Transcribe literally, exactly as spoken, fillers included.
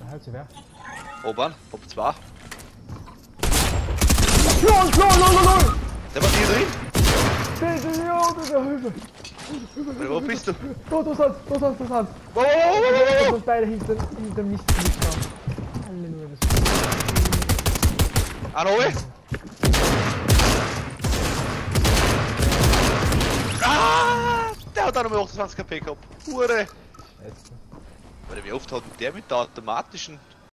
Halt sie weg. Oben, Top zwei. LOL, LOL, LOL, LOL! Der war hier drin. Bitte, ja, bitte, Hilfe! Wo bist du? Da, da sind da sind da sind Wow, wow, wow, wow, wow. Und beide hinter, hinter Mist, Mist da. Halleluja, das An oben. Ah! Der hat auch noch mal achtundzwanzig KP gehabt. Hure! Scheiße. Weil wie oft hat der mit der automatischen